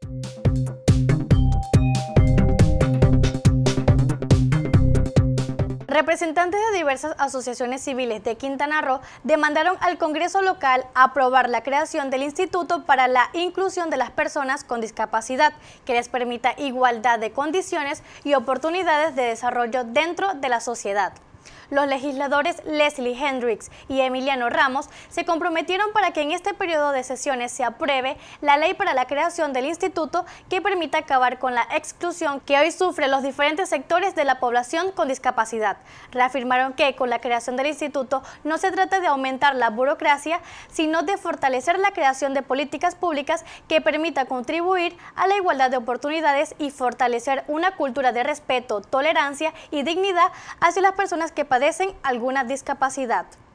Representantes de diversas asociaciones civiles de Quintana Roo demandaron al Congreso local aprobar la creación del Instituto para la Inclusión de las Personas con Discapacidad, que les permita igualdad de condiciones y oportunidades de desarrollo dentro de la sociedad. Los legisladores Leslie Hendricks y Emiliano Ramos se comprometieron para que en este periodo de sesiones se apruebe la ley para la creación del instituto que permita acabar con la exclusión que hoy sufren los diferentes sectores de la población con discapacidad. Reafirmaron que con la creación del instituto no se trata de aumentar la burocracia, sino de fortalecer la creación de políticas públicas que permita contribuir a la igualdad de oportunidades y fortalecer una cultura de respeto, tolerancia y dignidad hacia las personas que padecen alguna discapacidad.